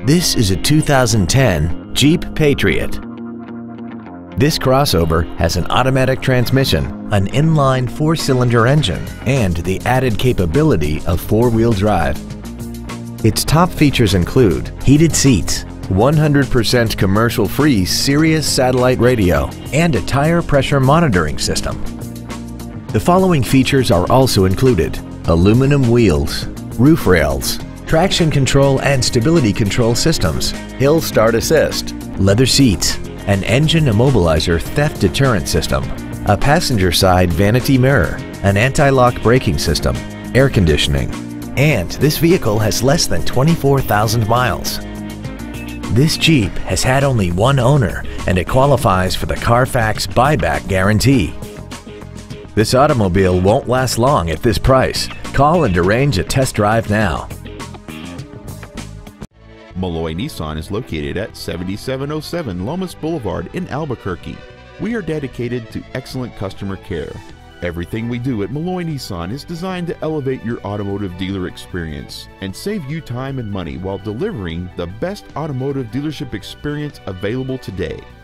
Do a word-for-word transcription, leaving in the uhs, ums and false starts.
This is a two thousand ten Jeep Patriot. This crossover has an automatic transmission, an inline four-cylinder engine, and the added capability of four-wheel drive. Its top features include heated seats, one hundred percent commercial-free Sirius satellite radio, and a tire pressure monitoring system. The following features are also included: aluminum wheels, roof rails, traction control and stability control systems, hill start assist, leather seats, an engine immobilizer theft deterrent system, a passenger side vanity mirror, an anti-lock braking system, air conditioning, and this vehicle has less than twenty-four thousand miles. This Jeep has had only one owner and it qualifies for the Carfax buyback guarantee. This automobile won't last long at this price. Call and arrange a test drive now. Malloy Nissan is located at seventy-seven oh seven Lomas Boulevard in Albuquerque. We are dedicated to excellent customer care. Everything we do at Malloy Nissan is designed to elevate your automotive dealer experience and save you time and money while delivering the best automotive dealership experience available today.